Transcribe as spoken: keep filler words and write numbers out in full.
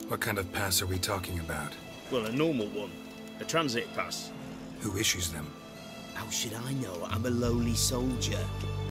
What kind of pass are we talking about? Well, a normal one. A transit pass. Who issues them? How should I know? I'm a lowly soldier.